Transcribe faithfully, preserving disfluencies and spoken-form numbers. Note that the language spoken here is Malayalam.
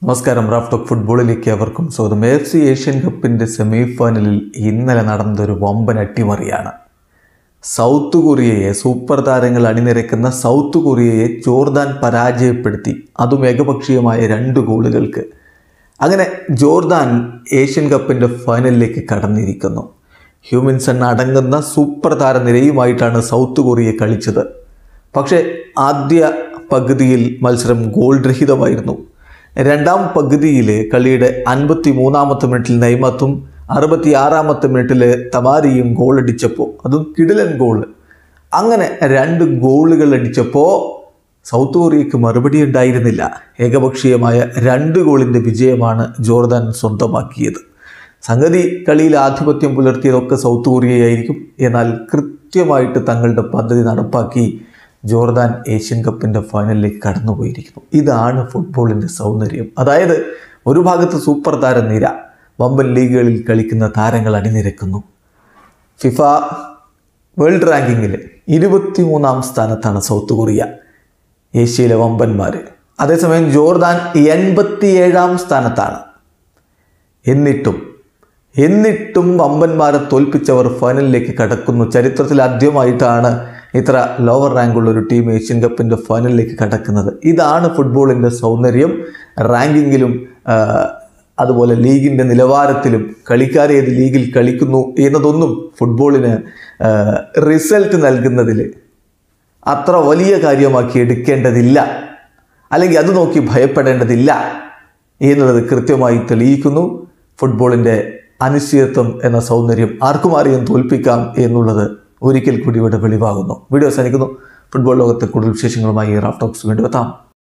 നമസ്കാരം. റാഫ് ടോക്ക് ഫുട്ബോളിലേക്ക് അവർക്കും സ്വാഗതം. എഫ് സി ഏഷ്യൻ കപ്പിൻ്റെ സെമി ഫൈനലിൽ ഇന്നലെ നടന്നതൊരു വമ്പൻ അട്ടിമറിയാണ്. സൗത്ത് കൊറിയയെ, സൂപ്പർ താരങ്ങൾ അണിനിരക്കുന്ന സൗത്ത് കൊറിയയെ ജോർദാൻ പരാജയപ്പെടുത്തി, അതും ഏകപക്ഷീയമായ രണ്ട് ഗോളുകൾക്ക്. അങ്ങനെ ജോർദാൻ ഏഷ്യൻ കപ്പിൻ്റെ ഫൈനലിലേക്ക് കടന്നിരിക്കുന്നു. ഹ്യൂമിൻസൺ അടങ്ങുന്ന സൂപ്പർ താരനിരയുമായിട്ടാണ് സൗത്ത് കൊറിയ കളിച്ചത്. പക്ഷേ ആദ്യ പകുതിയിൽ മത്സരം ഗോൾ രഹിതമായിരുന്നു. രണ്ടാം പകുതിയിൽ കളിയുടെ അൻപത്തി മൂന്നാമത്തെ മിനിറ്റിൽ നെയ്മത്തും അറുപത്തി ആറാമത്തെ മിനിറ്റിൽ തമാരിയും ഗോൾ അടിച്ചപ്പോൾ, അതും കിടിലൻ ഗോൾ. അങ്ങനെ രണ്ട് ഗോളുകൾ അടിച്ചപ്പോൾ സൗത്ത് കൊറിയയ്ക്ക് മറുപടി ഉണ്ടായിരുന്നില്ല. ഏകപക്ഷീയമായ രണ്ട് ഗോളിൻ്റെ വിജയമാണ് ജോർദാൻ സ്വന്തമാക്കിയത്. സംഗതി കളിയിൽ ആധിപത്യം പുലർത്തിയതൊക്കെ സൗത്ത് കൊറിയയായിരിക്കും. എന്നാൽ കൃത്യമായിട്ട് തങ്ങളുടെ പദ്ധതി നടപ്പാക്കി ജോർദാൻ ഏഷ്യൻ കപ്പിൻ്റെ ഫൈനലിലേക്ക് കടന്നുപോയിരിക്കുന്നു. ഇതാണ് ഫുട്ബോളിൻ്റെ സൗന്ദര്യം. അതായത് ഒരു ഭാഗത്ത് സൂപ്പർ താരനിര, വമ്പൻ ലീഗുകളിൽ കളിക്കുന്ന താരങ്ങൾ അണിനിരക്കുന്നു. ഫിഫ വേൾഡ് റാങ്കിങ്ങിൽ ഇരുപത്തി മൂന്നാം സ്ഥാനത്താണ് സൗത്ത് കൊറിയ, ഏഷ്യയിലെ വമ്പന്മാർ. അതേസമയം ജോർദാൻ എൺപത്തി ഏഴാം സ്ഥാനത്താണ്. എന്നിട്ടും എന്നിട്ടും വമ്പന്മാരെ തോൽപ്പിച്ചവർ ഫൈനലിലേക്ക് കടക്കുന്നു. ചരിത്രത്തിൽ ആദ്യമായിട്ടാണ് ഇത്ര ലോവർ റാങ്കുള്ള ഒരു ടീം ഏഷ്യൻ കപ്പിൻ്റെ ഫൈനലിലേക്ക് കടക്കുന്നത്. ഇതാണ് ഫുട്ബോളിൻ്റെ സൗന്ദര്യം. റാങ്കിങ്ങിലും അതുപോലെ ലീഗിൻ്റെ നിലവാരത്തിലും കളിക്കാർ ഏത് ലീഗിൽ കളിക്കുന്നു എന്നതൊന്നും ഫുട്ബോളിന് റിസൾട്ട് നൽകുന്നതിൽ അത്ര വലിയ കാര്യമാക്കി എടുക്കേണ്ടതില്ല, അല്ലെങ്കിൽ അത് നോക്കി ഭയപ്പെടേണ്ടതില്ല എന്നുള്ളത് കൃത്യമായി തെളിയിക്കുന്നു. ഫുട്ബോളിൻ്റെ അനിശ്ചിതത്വം എന്ന സൗന്ദര്യം ആർക്കും ആരെയും തോൽപ്പിക്കാം എന്നുള്ളത് ഒരിക്കൽ കൂടി ഇവിടെ വെളിവാകുന്നു. വീഡിയോ അവസാനിക്കുന്നു. ഫുട്ബോൾ ലോകത്തെ കൂടുതൽ വിശേഷങ്ങളുമായി റാഫ് ടോക്സ് വീണ്ടും എത്താം.